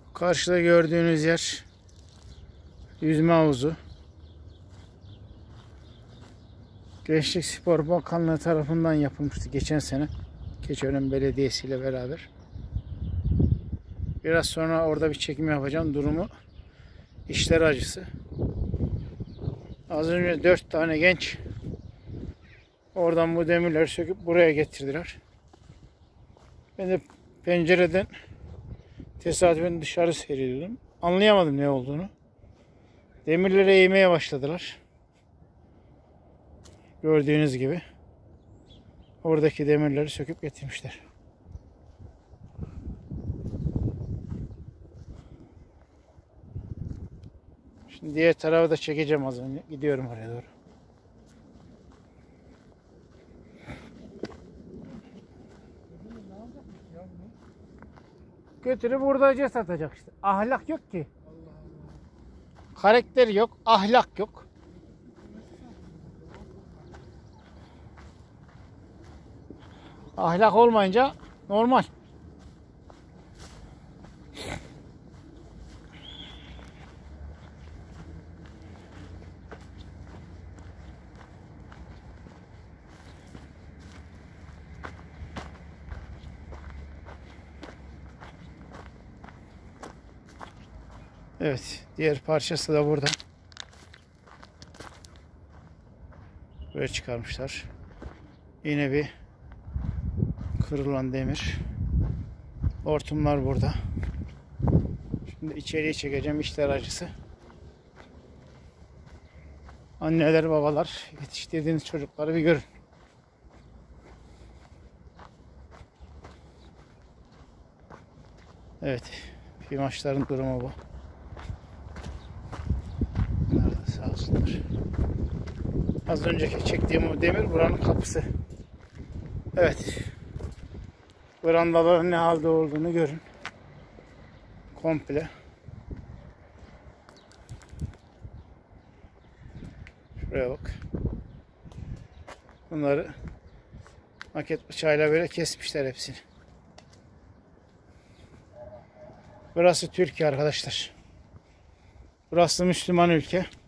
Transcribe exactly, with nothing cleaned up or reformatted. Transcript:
Karşıda gördüğünüz yer yüzme havuzu. Gençlik Spor Bakanlığı tarafından yapılmıştı geçen sene. Keçiören Belediyesi ile beraber. Biraz sonra orada bir çekim yapacağım. Durumu işler acısı. Az önce dört tane genç oradan bu demirleri söküp buraya getirdiler. Ben de pencereden tesadüfen dışarı seyrediyordum. Anlayamadım ne olduğunu. Demirleri eğmeye başladılar. Gördüğünüz gibi. Oradaki demirleri söküp getirmişler. Şimdi diğer tarafı da çekeceğim az önce. Gidiyorum oraya doğru. Götürüp burada satacak işte. Ahlak yok ki. Karakter yok, ahlak yok. Ahlak olmayınca normal. Evet, diğer parçası da burada. Böyle çıkarmışlar. Yine bir kırılan demir. Hortumlar burada. Şimdi içeriye çekeceğim, işler acısı. Anneler, babalar, yetiştirdiğiniz çocukları bir görün. Evet, pimaçların durumu bu. Bunlar da sağ olsunlar. Az önceki çektiğim o demir buranın kapısı. Evet. Verandaların ne halde olduğunu görün. Komple. Şuraya bak. Bunları maket bıçağıyla böyle kesmişler hepsini. Burası Türkiye arkadaşlar. Burası Müslüman ülke.